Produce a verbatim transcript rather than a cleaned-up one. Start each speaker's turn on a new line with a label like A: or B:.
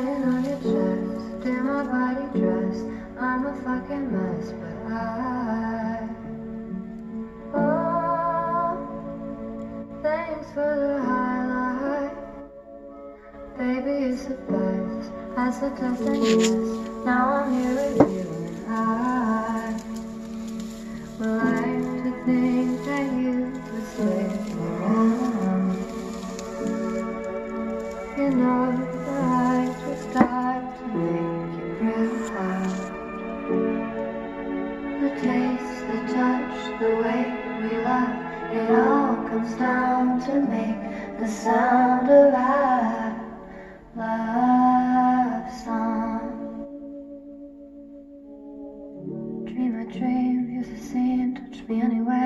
A: lying on your chest, in my body dressed. I'm a fucking mess, but I. Oh, thanks for the highlight. Baby, it's the best. I said test and yes. Now I'm here with you and I would like to think that you would stay around. You know that I just got to make you proud. The taste, the touch, the way we love, it all comes down to make the sound of our love song. Dream a dream, use a scene, touch me anywhere.